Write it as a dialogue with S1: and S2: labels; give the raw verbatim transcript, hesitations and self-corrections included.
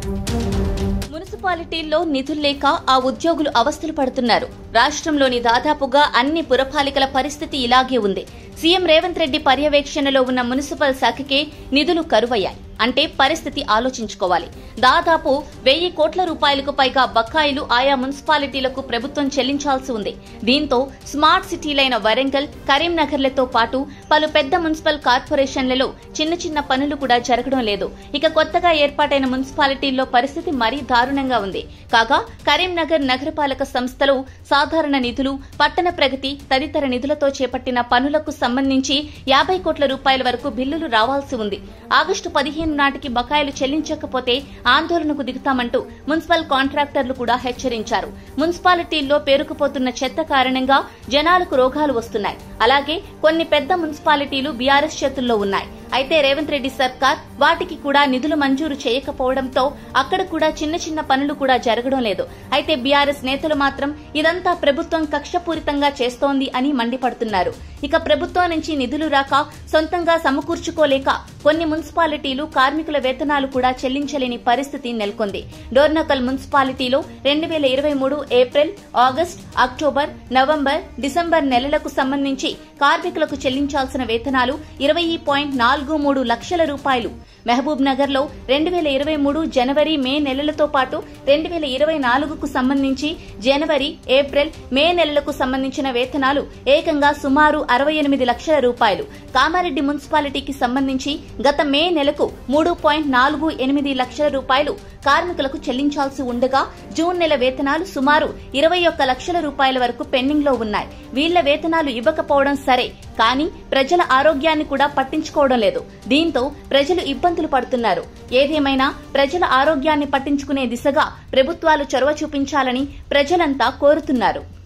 S1: మున్సిపాలిటీల్లో నిధులు లేక ఆ ఉద్యోగులు అవస్థలు పడుతున్నారు. రాష్ట్రంలోని దాదాపుగా అన్ని పురపాలికల పరిస్థితి ఇలాగే ఉంది. సీఎం రేవంత్ రెడ్డి పర్యవేక్షణలో ఉన్న మున్సిపల్ శాఖకే నిధులు కరువయ్యాయి. అంటే పరిస్థితి ఆలోచించుకోవాలి. దాదాపు వెయ్యి కోట్ల రూపాయలకు పైగా బకాయిలు ఆయా మున్సిపాలిటీలకు ప్రభుత్వం చెల్లించాల్సి ఉంది. దీంతో స్మార్ట్ సిటీలైన వరంగల్, కరీంనగర్లతో పాటు పలు పెద్ద మున్సిపల్ కార్పొరేషన్లలో చిన్న చిన్న పనులు కూడా జరగడం లేదు. ఇక కొత్తగా ఏర్పాటైన మున్సిపాలిటీల్లో పరిస్థితి మరీ దారుణంగా ఉంది. కాగా కరీంనగర్ నగరపాలక సంస్థలో సాధారణ నిధులు, పట్టణ ప్రగతి తదితర నిధులతో చేపట్టిన పనులకు సంబంధించి యాభై కోట్ల రూపాయల వరకు బిల్లులు రావాల్సి ఉంది. ఆగస్టు పదిహేను నాటికి బకాయిలు చెల్లించకపోతే ఆందోళనకు దిగుతామంటూ మున్సిపల్ కాంట్రాక్టర్లు కూడా హెచ్చరించారు. మున్సిపాలిటీల్లో పేరుకుపోతున్న చెత్త కారణంగా జనాలకు రోగాలు వస్తున్నాయి. అలాగే కొన్ని పెద్ద మున్సిపాలిటీలు బీఆర్ఎస్ చేతుల్లో ఉన్నాయి. అయితే రేవంత్ రెడ్డి సర్కార్ వాటికి కూడా నిధులు మంజూరు చేయకపోవడంతో అక్కడ కూడా చిన్న చిన్న పనులు కూడా జరగడం లేదు. అయితే బీఆర్ఎస్ నేతలు మాత్రం ఇదంతా ప్రభుత్వం కక్షపూరితంగా చేస్తోంది అని మండిపడుతున్నారు. ఇక ప్రభుత్వం నుంచి నిధులు రాక సొంతంగా సమకూర్చుకోలేక కొన్ని మున్సిపాలిటీలు కార్మికుల వేతనాలు కూడా చెల్లించలేని పరిస్థితి నెలకొంది. డోర్నకల్ మున్సిపాలిటీలో రెండు వేల ఇరవై మూడు April, August, October, November, December నెలలకు సంబంధించి కార్మికులకు చెల్లించాల్సిన వేతనాలు ఇరవై పాయింట్ నాలుగు మూడు లక్షల రూపాయలు. మహబూబ్ నగర్ లో రెండు వేల ఇరవై మూడు జనవరి, మే నెలలతో పాటు రెండు వేల ఇరవై నాలుగుకు సంబంధించి జనవరి, ఏప్రిల్, మే నెలలకు సంబంధించిన వేతనాలు ఏకంగా సుమారు అరవై ఎనిమిది లక్షల రూపాయలు. కామారెడ్డి మున్సిపాలిటీకి సంబంధించి గత మే నెలకు మూడు పాయింట్ నాలుగు ఎనిమిది లక్షల రూపాయలు కార్మికులకు చెల్లించాల్సి ఉండగా జూన్ నెల వేతనాలు సుమారు ఇరవై ఒక్క లక్షల రూపాయల వరకు పెండింగ్ లో ఉన్నాయి. వీళ్ల వేతనాలు ఇవ్వకపోవడం సరే, కానీ ప్రజల ఆరోగ్యాన్ని కూడా పట్టించుకోవడం లేదు. దీంతో ప్రజలు ఇబ్బందులు పడుతున్నారు. ఏదేమైనా ప్రజల ఆరోగ్యాన్ని పట్టించుకునే దిశగా ప్రభుత్వాలు చొరవ చూపించాలని ప్రజలంతా కోరుతున్నారు.